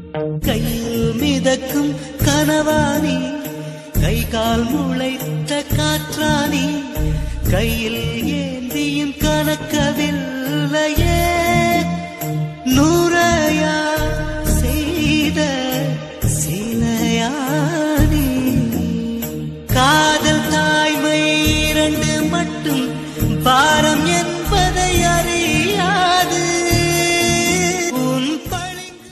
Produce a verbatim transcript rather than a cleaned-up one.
கையில் மிதக்கும் கனவானி கை கால் முளைத்த காற்றானி கையில் ஏந்தியும் கணக்கவில்லையே நூறையா செய்த சிலையானி காதல் தாய்மை இரண்டு மட்டும் பாரம் என்பதை அறி